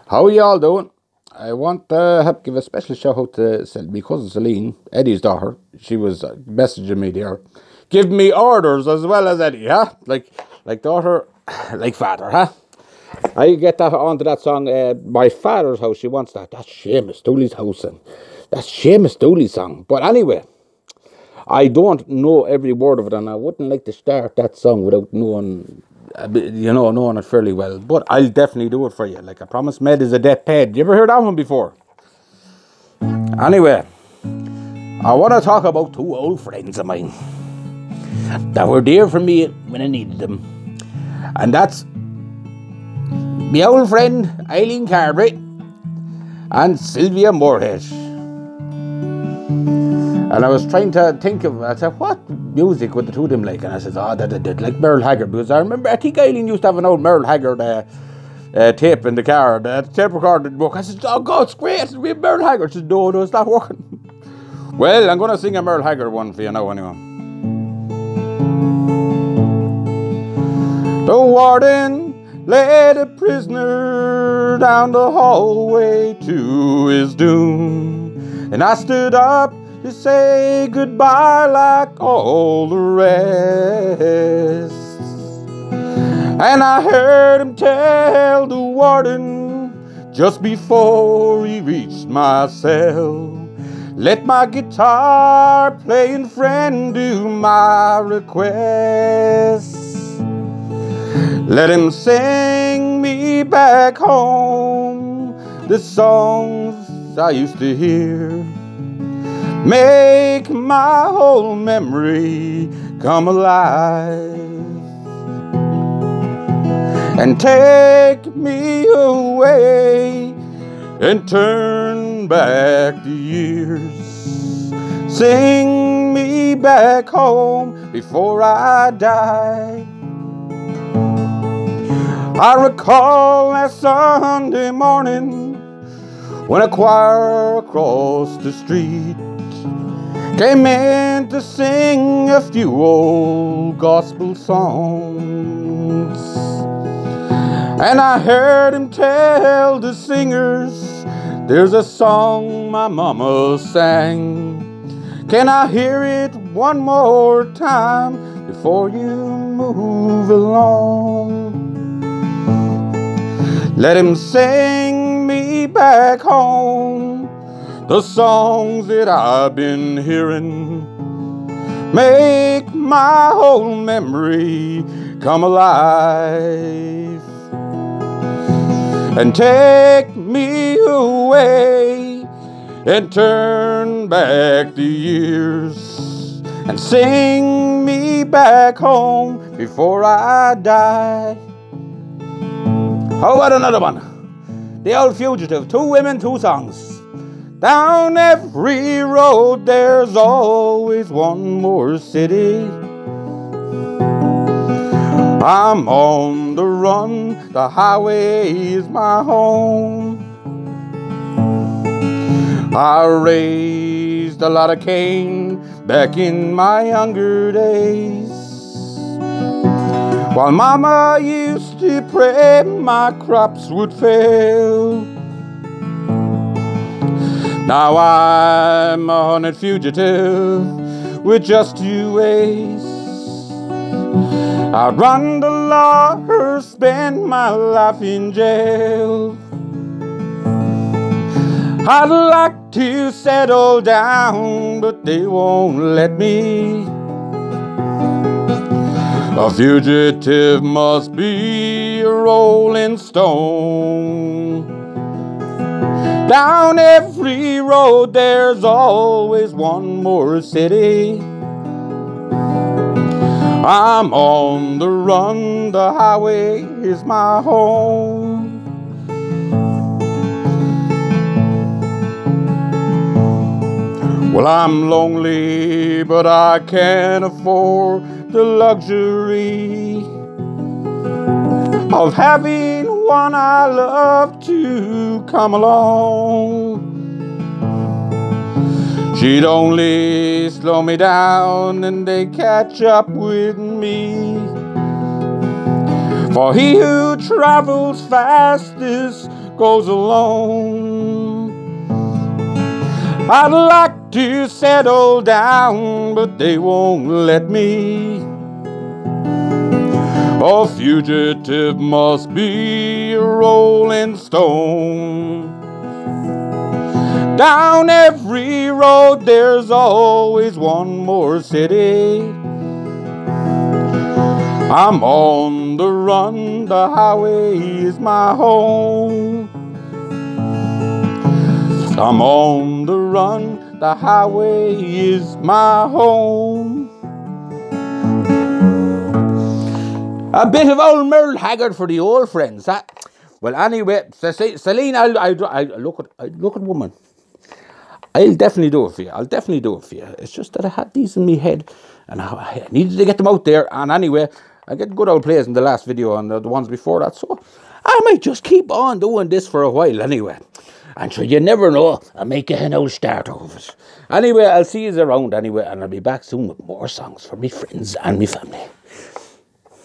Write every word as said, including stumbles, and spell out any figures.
How are you all doing? I want to have, give a special shout out to Cel- my cousin Celine, Eddie's daughter. She was uh, messaging me there. Give me orders as well as Eddie, huh? Like, like daughter, like father, huh? I get that onto that song, uh, My Father's House. She wants that. That's Seamus Dooley's house. And that's Seamus Dooley's song. But anyway, I don't know every word of it, and I wouldn't like to start that song without knowing, a bit- you know, knowing it fairly well. But I'll definitely do it for you. Like I promise, Med is a death paid. You ever heard that one before? Anyway, I want to talk about two old friends of mine that were there for me when I needed them, and that's my old friend Eileen Carberry and Sylvia Moorhead. And I was trying to think of, I said, what music would the two of them like? And I said, oh, that they did, like Merle Haggard. Because I remember, I think Eileen used to have an old Merle Haggard uh, uh, tape in the car. The tape recorder didn't work. I said, oh, God, it's great. It's we have Merle Haggard. She said, no, no, it's not working. Well, I'm going to sing a Merle Haggard one for you now, anyway. The warden led a prisoner down the hallway to his doom. And I stood up to say goodbye like all the rest. And I heard him tell the warden just bore he reached my cell, let my guitar playing friend do my request. Let him sing me back home the songs I used to hear, make my whole memory come alive, and take me away and turn back the years. Sing me back home before I die. I recall that Sunday morning when a choir across the street came in to sing a few old gospel songs. And I heard him tell the singers, there's a song my mama sang. Can I hear it one more time before you move along? Let him sing me back home the songs that I've been hearing, make my whole memory come alive, and take me away and turn back the years, and sing me back home before I die. How about another one? The Old Fugitive. Two women, two songs. Down every road there's always one more city. I'm on the run, the highway is my home. I raised a lot of cane back in my younger days, while Mama used to pray my crops would fail. Now I'm a hunted fugitive with just two ways. I'd run the law or spend my life in jail. I'd like to settle down, but they won't let me. A fugitive must be a rolling stone. Down every road there's always one more city. I'm on the run, the highway is my home. Well, I'm lonely, but I can't afford the luxury of having one I love to come along. She'd only slow me down and they catch up with me. For he who travels fastest goes alone. I'd like to settle down, but they won't let me. A fugitive must be a rolling stone. Down every road there's always one more city. I'm on the run, the highway is my home. I'm on the run, the highway is my home. A bit of old Merle Haggard for the old friends. Huh? Well, anyway, Celine, I'll, I'll, I'll look at, I'll look at woman. I'll definitely do it for you. I'll definitely do it for you. It's just that I had these in my head, and I, I needed to get them out there. And anyway, I get good old plays in the last video and the, the ones before that, so I might just keep on doing this for a while anyway. And sure, you never know, I'll make a old start of it. Anyway, I'll see you around anyway, and I'll be back soon with more songs for me friends and me family.